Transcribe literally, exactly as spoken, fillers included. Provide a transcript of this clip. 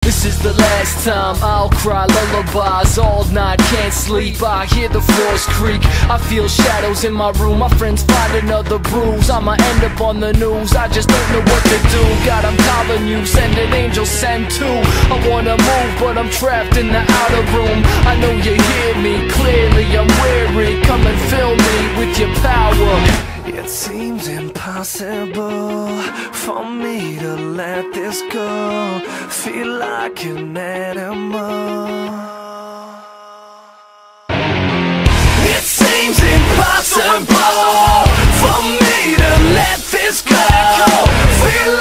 This is the last time I'll cry lullabies all night, can't sleep, I hear the floors creak. I feel shadows in my room, my friends find another bruise. I'ma end up on the news, I just don't know what to do. God, I'm calling you, send an angel, send two. I wanna move, but I'm trapped in the outer room. I know you hear me clearly, I'm weary. Come and fill me with your power. It seems impossible for me to let this go. Feel like an animal. It seems impossible for me to let this go. Feel